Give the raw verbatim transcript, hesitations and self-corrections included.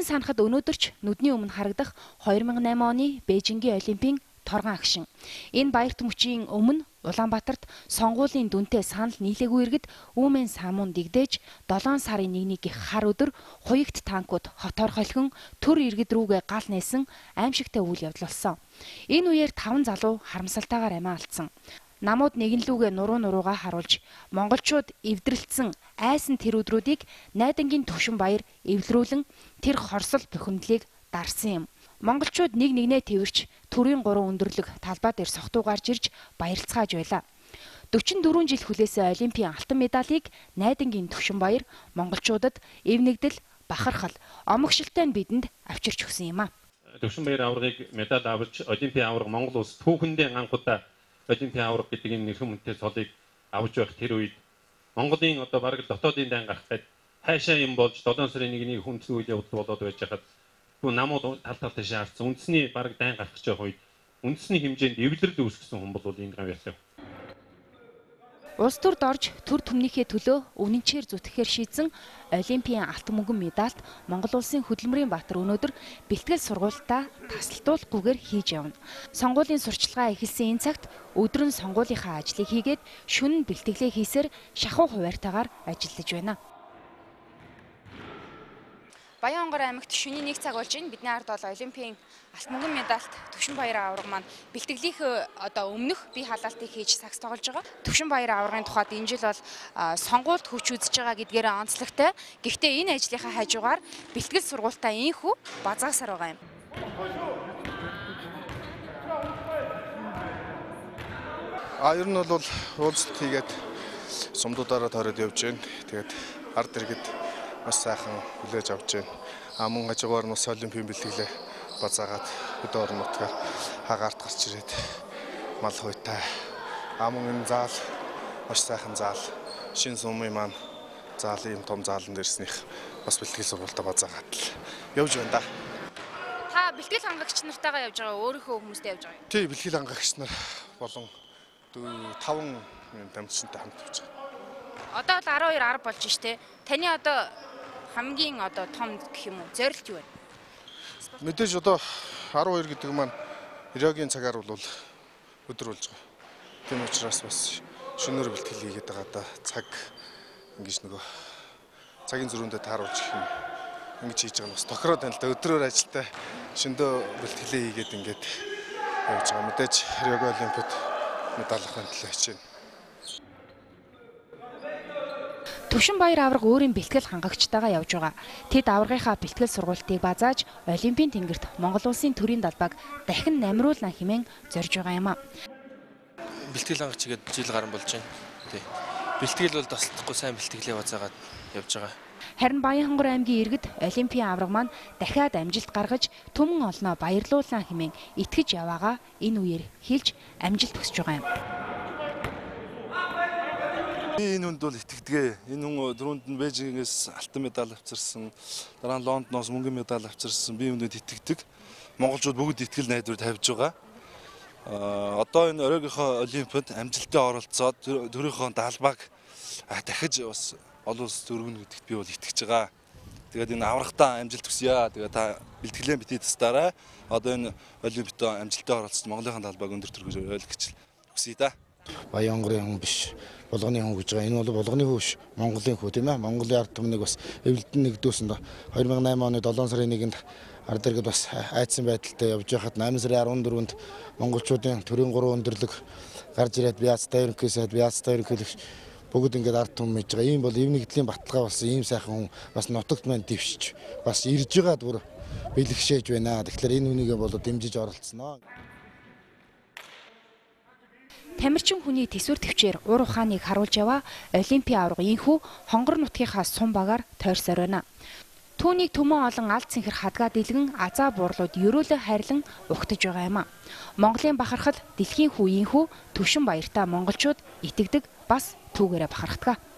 санахад өнөөдөр ч нүдний өмнө харагдах two thousand eight оны Бээжингийн Олимпийн торгон агшин. Энэ баяр түмчийн өмнө Улаанбаатарт сонгуулийн дүнтэй санал нийлээгүй иргэд Үүмэн самуун дэгдээж долоон сарын нэгний хар өдөр хуягт танкууд хотоор холхин төр иргэд рүүгээ гал нээсэн аимшигтай үйл явдал болсон. Энэ үеэр таван залуу харамсалтайгаар амиа алдсан. Намууд нэгэнлүүгээ нуруу нуруугаа харуулж монголчууд эвдрэлцсэн айсан тэр өдрүүдийг Найдангийн Төвшин баяр эвлэрүүлэн тэр хорсол бухимдлыг дарсан юм. Монголчууд нэг нэгнээ тэрвэрч төрийн гурван өндөрлөг талбай дээр сохтуу гарч ирж баярлцгааж байлаа. forty-four жил хүлээсэн Олимпийн алтан медалийг Найдангийн Төвшин баяр монголчуудад эвнэгдэл, бахархал, омогшилтай нь бидэнд авчирч өгсөн юм а. Төвшин баяр аваргыг медаль аварч Олимпийн аварга Монгол улс түүхэндээ анхудаа Олимпийн аварга гэдэг энэ нэрхэн мөнтэй цолыг авч байх тэр үед Монголын одоо бараг дотоодын дан гарах гээд хайшаа юм болж долоон сарын нэгний хүндлэн үйл явдал болоод байж хаад бүү намууд тал тал тийш харцсан үндэсний бараг дан гарах гэж байх үед үндэсний хэмжээнд эвлэрэл үүсгэсэн хүн бол энэ гав яасан. Улс төрд орж төр түмнийхээ төлөө үнэнчээр зүтгэхээр шийдсэн Олимпийн алтан мөнгөн медальт Монгол улсын хөдөлмөрийн баатар өнөөдөр бэлтгэл сургуультаа тасалдуулахгүйгээр хийж явна. Сонгуулийн сурчлагаа эхэлсэн энэ цагт өдөр нь сонгуулийнхаа ажлыг хийгээд шөнө нь бэлтгэлээ хийсээр шахуу хуваарьтайгаар ажиллаж байна. Баянгор аймагт шөнийн нэг цаг болж байна. Бидний ард бол Олимпийн алтан мөнгөн медальт Төвшин баяр аварга маань бэлтгэлийнхээ одоо өмнөх бие халаалтыг хийж сакс тоглож байгаа. Төвшин баяр аваргын тухайд энэ жил бол сонгуульд хүч үзэж байгаа гэдгээр онцлогтой. Гэхдээ энэ ажлынхаа хажуугаар бэлтгэл сургуультаа инхүү базаасаар байгаа юм. А ер нь бол уулзалт хийгээд сумдуудаараа тойроод явж байна. Тэгээд ард иргэд бас сайхан хүлээж авч байна. А мөн хажуугаар нь бас Олимпийн бэлтгэлээ базаагаад хөдөө орон нутгаар хагаарт гарч ирээд мал хуйтай. А мөн энэ заал маш сайхан заал. Шин сумын маань заалын том заалан дээрснийх бас бэлтгэл сургуультаа базаагаад л явж байна да. Та бэлтгэл хангагч нартайгаа явж байгаа өөрийнхөө хүмүүстэй явж байгаа юм. Тий, бэлтгэл хангагч нар болон таван дамжчинтай хамт явж байгаа. Одоо л twelve ten болж штэ. Таны одоо хамгийн одоо том гэх юм уу зорилт юу вэ? Мэдээж одоо twelve гэдэг маань Ираагийн цагаар бол өдөр болж байгаа. Тийм учраас бас шөнөөр бэлтгэл хийгээд байгаа да. Цаг ингэж нөгөө цагийн зөрүүндээ тааруулж их юм ингэж хийж байгаа нь бас тохироод байна л да. Өдрөөр ажилтаа шөндөө бэлтгэлээ хийгээд ингэж явж байгаа. Мэдээж Риогийн Олимпиад медаль авахын төлөө хичээнэ. Төвшин баяр аварга өөрийн бэлтгэл хангагчтайгаа явж байгаа. Тэд аваргынхаа бэлтгэл сургуультыг базааж Олимпийн тэнгэрт Монгол улсын төрийн далбааг дахин намруулна хэмээн зорж байгаа юм а. Бэлтгэл хангагч гээд жил гарan болж байна. Тий. Бэлтгэл бол тасалдахгүй сайн бэлтгэлээ базаагаад явж байгаа. Харин Баянхангар аймгийн иргэд Олимпийн аварга маань дахиад амжилт гаргаж түмэн олноо баярлуулна хэмээн итгэж яваагаа энэ үеэр хэлж амжилт хүсэж байгаа юм. Би энэ хүнд бол итгэдэг. Энэ хүн дөрөнд нь Бээжингээс алтан медаль авчирсан, дараа нь Лондоноос мөнгөн медаль авчирсан. Би үүндэд итгэдэг. Монголчууд бүгд итгэл найдвар тавьж байгаа. Аа одоо энэ оройгийнхоо Олимпиад амжилттай оролцоод төрийнхөө далбааг дахиж бас олон улс дөрвөн гэдэгт би бол итгэж байгаа. Тэгээд энэ аврагтаа амжилт хүсье. Тэгээд та бэлтгэлээ битгий тастаарай. Одоо энэ Олимпиад амжилттай оролцоод Монголын далбааг өндөр төргөж ойлгож хүсье да. Баянгарын хүн биш, болгоны хүн гэж байгаа. Энэ бол болгоны хүн биш, Монголын хүн тийм ээ. Монголын ард түмнийг бас эвлэлтэн нэгдүүлсэн доо. two thousand eight оны долоон сарын нэгэнд ард иргэд бас айдсан байдалтай явж байхад eight сарын fourteen-нд монголчуудын төрийн гурван өндөрлөг гарч ирээд Бяцтай ерөнхий сайд, Бяцтай ерөнхийлөгч бүгд ингээд ард түмэн хийж байгаа. Ийм бол эвнэгдлийн баталгаа болсон ийм сайхан хүн бас нутагт маань дэвшиж бас ирж байгаа дүр бэлгшээж байна. Тэгэхээр энэ хүнийгээ бол дэмжиж оролцсноо. Тамирчин хүний төсвөр төвчээр уур ухааныг харуулж яваа Олимпийн аварга инхүү хонгор нутгийнхаа сум багаар тойрсоор байна. Түүнийг төмөн олон алд цэнхэр хадгаа дэлгэн азаа буурлууд ерөөлөө хайрлан угтаж байгаа юм а. Монголын бахархал дэлхийн хүү инхүү Төвшин баяртаа монголчууд итгэдэг бас түүгээрээ бахархдаг.